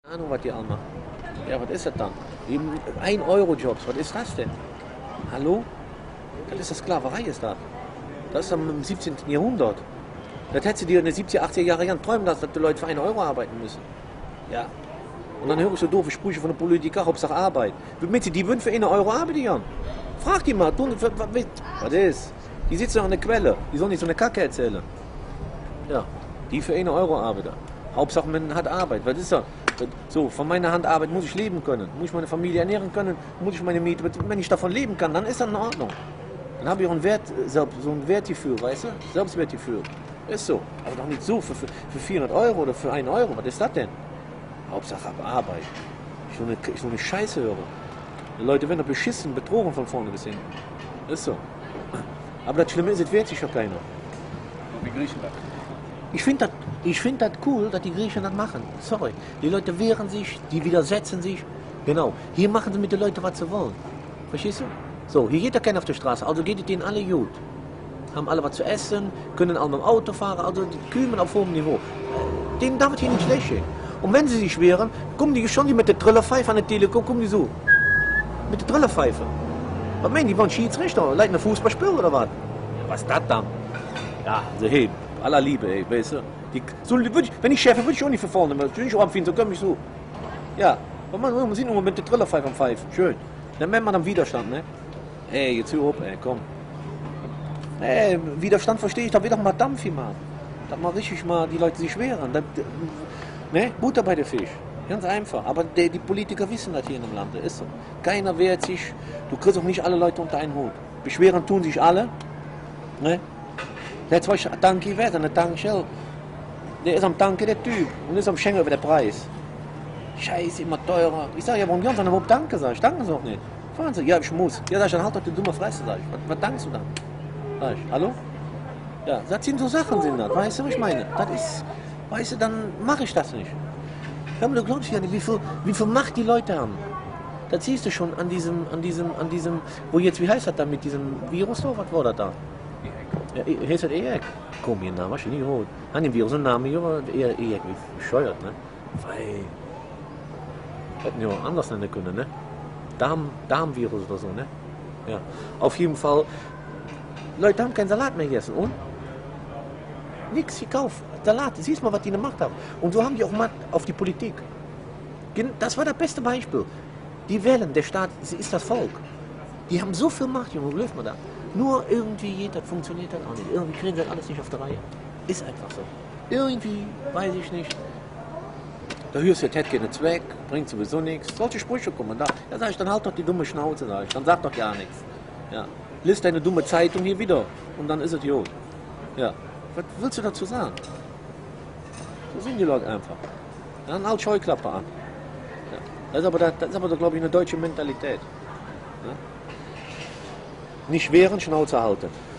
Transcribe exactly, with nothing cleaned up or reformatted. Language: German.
Ahnung, was die alle machen. Ja, was ist das dann? ein Euro Jobs, was ist das denn? Hallo? Das ist das Sklaverei, ist das. Das ist im siebzehnten. Jahrhundert. Das hättest du dir in den siebziger, achtziger Jahren träumen lassen, dass die Leute für einen Euro arbeiten müssen. Ja. Und dann höre ich so doofe Sprüche von den Politikern, Hauptsache Arbeit. Mit sie, die würden für einen Euro arbeiten. Frag die mal, du, was ist? Die sitzen noch an der Quelle, die sollen nicht so eine Kacke erzählen. Ja, die für einen Euro arbeiten. Hauptsache man hat Arbeit, was ist das? So, von meiner Handarbeit muss ich leben können, muss ich meine Familie ernähren können, muss ich meine Miete, wenn ich davon leben kann, dann ist das in Ordnung. Dann habe ich auch einen Wert, so ein Wertgefühl, weißt du? Selbstwertgefühl. Ist so, aber doch nicht so, für, für, für vierhundert Euro oder für einen Euro, was ist das denn? Hauptsache Arbeit. Ich so eine, ich so eine Scheiße höre. Die Leute werden doch beschissen, betrogen von vorne bis hinten. Ist so. Aber das Schlimme ist, es wehrt sich ja keiner. Wie Griechenland. Ich finde das ich find das cool, dass die Griechen das machen. Sorry. Die Leute wehren sich, die widersetzen sich. Genau. Hier machen sie mit den Leuten, was sie wollen. Verstehst du? So, hier geht ja keiner auf der Straße, also geht es denen alle gut. Haben alle was zu essen, können alle mit dem Auto fahren, also die kümmern auf hohem Niveau. Denen darf es hier nicht schlecht gehen. Und wenn sie sich wehren, kommen die schon die mit der Trillerpfeife an der Telekom, kommen die so. Mit der Trillerpfeife. Was meinen die, wollen Schiedsrichter, leiten ein Fußballspiel oder was? Was ist das dann? Ja, also hey, aller Liebe, ey, weißt du. Die, so, ich, wenn ich Chef würde ich auch nicht für vorne, würde ich auch abfinden, so können mich so. Ja, aber man, man sieht nur mit der Trillerpfeife am Pfeifen, schön. Dann merkt man am Widerstand, ne? Ey, jetzt hör auf, ey, komm. Ey, Widerstand verstehe ich, da wird doch mal Dampf hier mal. Da mal richtig mal die Leute sich wehren. Da, ne? Butter bei der Fisch. Ganz einfach. Aber die, die Politiker wissen das hier in dem Land. Das ist so. Keiner wehrt sich. Du kriegst auch nicht alle Leute unter einen Hut. Beschweren tun sich alle. Ne? Der hat zwar Tanki wert, eine Tankstelle. Der ist am Tanken, der Typ. Und ist am Schenken über den Preis. Scheiße, immer teurer. Ich sage ja, warum die uns dann überhaupt danken, sag ich. Danken sie auch nicht. Fahren sie, ja, ich muss. Ja, sag ich, dann halt doch die dumme Fresse, sag ich. Was, was dankst du dann? Sag ich, hallo? Ja, das sind so Sachen, sind das. Weißt du, was ich meine? Das ist, weißt du, dann mache ich das nicht. Ja, aber du glaubst ja nicht, wie viel, wie viel Macht die Leute haben. Das siehst du schon an diesem, an diesem, an diesem, wo jetzt, wie heißt das da mit diesem Virus da? Was war das da? Ja, heißt das E E C? Komm, ihr Name, hast du nicht gehört. An dem Virus, ein Name, ja, E E C, wie bescheuert, ne? Weil, hätten wir auch anders nennen können, ne? Darm, Darmvirus oder so, ne? Ja, auf jeden Fall, Leute haben keinen Salat mehr gegessen, und? Nix gekauft. Salat, siehst mal, was die gemacht haben. Und so haben die auch mal auf die Politik. Das war das beste Beispiel. Die wählen, der Staat ist das Volk. Die haben so viel Macht, Junge, läuft man da. Nur irgendwie geht das, funktioniert das auch nicht. Irgendwie kriegen sie das alles nicht auf der Reihe. Ist einfach so. Irgendwie, weiß ich nicht. Da hörst du, das hat keinen Zweck, bringt sowieso nichts. Solche Sprüche kommen da. Ja, sag ich, dann halt doch die dumme Schnauze, sag ich. Dann sag doch gar nichts. Ja. Lies deine dumme Zeitung hier wieder. Und dann ist es gut. Ja. Was willst du dazu sagen? So sind die Leute einfach. Dann halt Scheuklappe an. Ja. Das ist aber, das, das ist aber glaube ich, eine deutsche Mentalität. Ja? Nicht wehren, Schnauze halten.